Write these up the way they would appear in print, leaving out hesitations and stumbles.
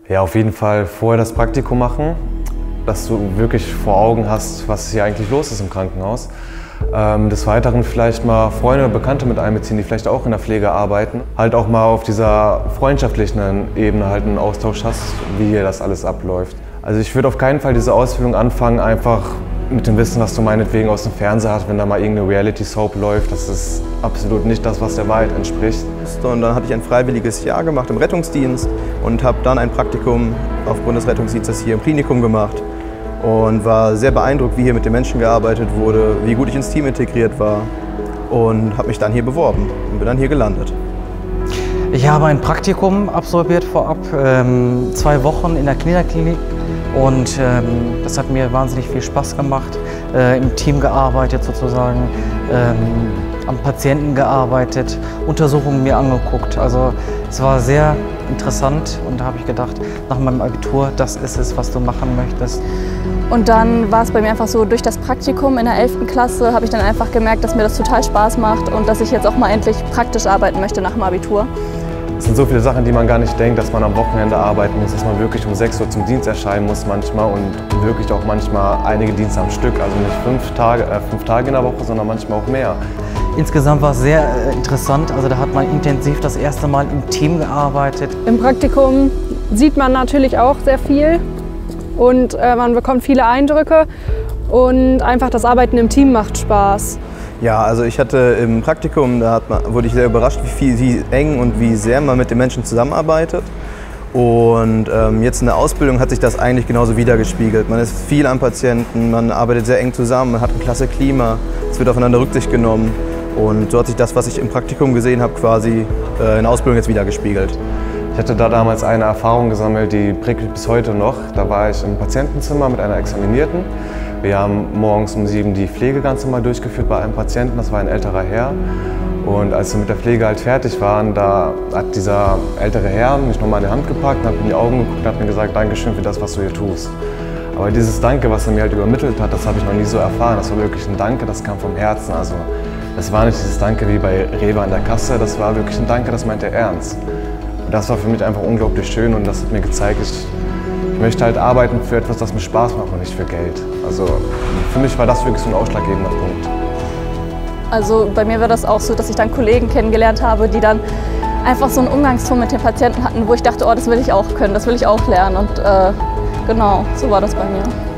Ja, auf jeden Fall vorher das Praktikum machen, dass du wirklich vor Augen hast, was hier eigentlich los ist im Krankenhaus. Des Weiteren vielleicht mal Freunde oder Bekannte mit einbeziehen, die vielleicht auch in der Pflege arbeiten. Halt auch mal auf dieser freundschaftlichen Ebene halt einen Austausch hast, wie hier das alles abläuft. Also ich würde auf keinen Fall diese Ausbildung anfangen, einfach mit dem Wissen, was du meinetwegen aus dem Fernseher hast, wenn da mal irgendeine Reality-Soap läuft. Das ist absolut nicht das, was der Wahrheit entspricht. Und dann hatte ich ein freiwilliges Jahr gemacht im Rettungsdienst und habe dann ein Praktikum aufgrund des Rettungsdienstes hier im Klinikum gemacht. Und war sehr beeindruckt, wie hier mit den Menschen gearbeitet wurde, wie gut ich ins Team integriert war und habe mich dann hier beworben und bin dann hier gelandet. Ich habe ein Praktikum absolviert vorab, 2 Wochen in der Kinderklinik und das hat mir wahnsinnig viel Spaß gemacht, im Team gearbeitet sozusagen, am Patienten gearbeitet, Untersuchungen mir angeguckt. Also es war sehr interessant und da habe ich gedacht, nach meinem Abitur, das ist es, was du machen möchtest. Und dann war es bei mir einfach so, durch das Praktikum in der 11. Klasse habe ich dann einfach gemerkt, dass mir das total Spaß macht und dass ich jetzt auch mal endlich praktisch arbeiten möchte nach dem Abitur. Es sind so viele Sachen, die man gar nicht denkt, dass man am Wochenende arbeiten muss, dass man wirklich um 6 Uhr zum Dienst erscheinen muss manchmal und wirklich auch manchmal einige Dienste am Stück. Also nicht 5 Tage in der Woche, sondern manchmal auch mehr. Insgesamt war es sehr interessant, also da hat man intensiv das erste Mal im Team gearbeitet. Im Praktikum sieht man natürlich auch sehr viel und man bekommt viele Eindrücke und einfach das Arbeiten im Team macht Spaß. Ja, also ich hatte im Praktikum, wurde ich sehr überrascht, wie eng und wie sehr man mit den Menschen zusammenarbeitet. Und jetzt in der Ausbildung hat sich das eigentlich genauso wiedergespiegelt. Man ist viel am Patienten, man arbeitet sehr eng zusammen, man hat ein klasse Klima, es wird aufeinander Rücksicht genommen. Und so hat sich das, was ich im Praktikum gesehen habe, quasi in der Ausbildung jetzt wiedergespiegelt. Ich hatte da damals eine Erfahrung gesammelt, die prägt bis heute noch. Da war ich im Patientenzimmer mit einer Examinierten. Wir haben morgens um 7 die Pflege ganz normal durchgeführt bei einem Patienten, das war ein älterer Herr. Und als wir mit der Pflege halt fertig waren, da hat dieser ältere Herr mich nochmal in die Hand gepackt, hat mir in die Augen geguckt und hat mir gesagt, Dankeschön für das, was du hier tust. Aber dieses Danke, was er mir halt übermittelt hat, das habe ich noch nie so erfahren. Das war wirklich ein Danke, das kam vom Herzen. Also, das war nicht dieses Danke wie bei Rewe an der Kasse, das war wirklich ein Danke, das meinte er ernst. Und das war für mich einfach unglaublich schön und das hat mir gezeigt, ich möchte halt arbeiten für etwas, das mir Spaß macht und nicht für Geld. Also für mich war das wirklich so ein ausschlaggebender Punkt. Also bei mir war das auch so, dass ich dann Kollegen kennengelernt habe, die dann einfach so einen Umgangston mit den Patienten hatten, wo ich dachte, oh, das will ich auch können, das will ich auch lernen. Und genau, so war das bei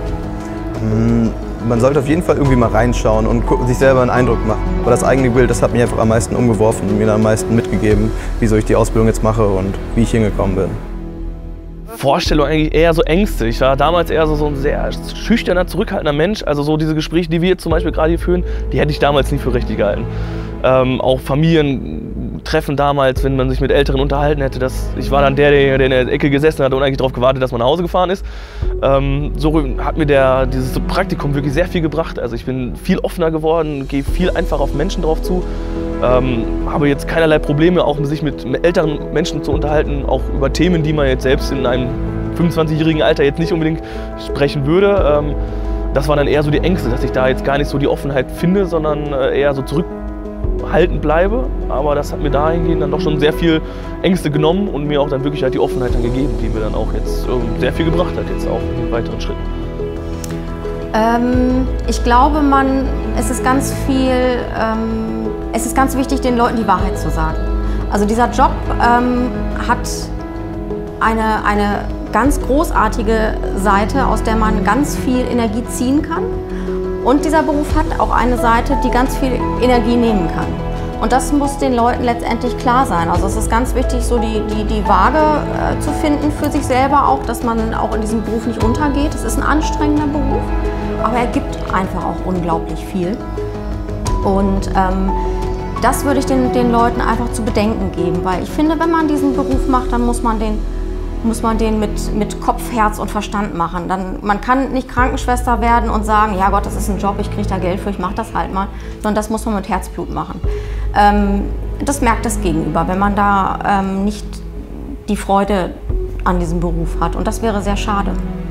mir. Man sollte auf jeden Fall irgendwie mal reinschauen und sich selber einen Eindruck machen. Aber das eigene Bild, das hat mich einfach am meisten umgeworfen und mir am meisten mitgegeben, wieso ich die Ausbildung jetzt mache und wie ich hingekommen bin. Vorstellung eigentlich eher so Ängste. Ich war damals eher so ein sehr schüchterner, zurückhaltender Mensch. Also so diese Gespräche, die wir jetzt zum Beispiel gerade hier führen, die hätte ich damals nie für richtig gehalten. Auch Familientreffen damals, wenn man sich mit Älteren unterhalten hätte, ich war dann der in der Ecke gesessen hat und eigentlich darauf gewartet, dass man nach Hause gefahren ist. So hat mir dieses Praktikum wirklich sehr viel gebracht. Also ich bin viel offener geworden, gehe viel einfacher auf Menschen drauf zu. Habe jetzt keinerlei Probleme, auch sich mit älteren Menschen zu unterhalten, auch über Themen, die man jetzt selbst in einem 25-jährigen Alter jetzt nicht unbedingt sprechen würde. Das waren dann eher so die Ängste, dass ich da jetzt gar nicht so die Offenheit finde, sondern eher so zurückhaltend bleibe. Aber das hat mir dahingehend dann doch schon sehr viel Ängste genommen und mir auch dann wirklich halt die Offenheit dann gegeben, die mir dann auch jetzt sehr viel gebracht hat, jetzt auch in den weiteren Schritten. Ich glaube, es ist ganz wichtig, den Leuten die Wahrheit zu sagen. Also dieser Job hat eine ganz großartige Seite, aus der man ganz viel Energie ziehen kann. Und dieser Beruf hat auch eine Seite, die ganz viel Energie nehmen kann. Und das muss den Leuten letztendlich klar sein. Also es ist ganz wichtig, so die Waage zu finden für sich selber auch, dass man auch in diesem Beruf nicht untergeht. Es ist ein anstrengender Beruf, aber er gibt einfach auch unglaublich viel. Und das würde ich den Leuten einfach zu bedenken geben, weil ich finde, wenn man diesen Beruf macht, dann muss man den mit Kopf, Herz und Verstand machen. Man kann nicht Krankenschwester werden und sagen, ja Gott, das ist ein Job, ich kriege da Geld für, ich mache das halt mal, sondern das muss man mit Herzblut machen. Das merkt das Gegenüber, wenn man da nicht die Freude an diesem Beruf hat und das wäre sehr schade.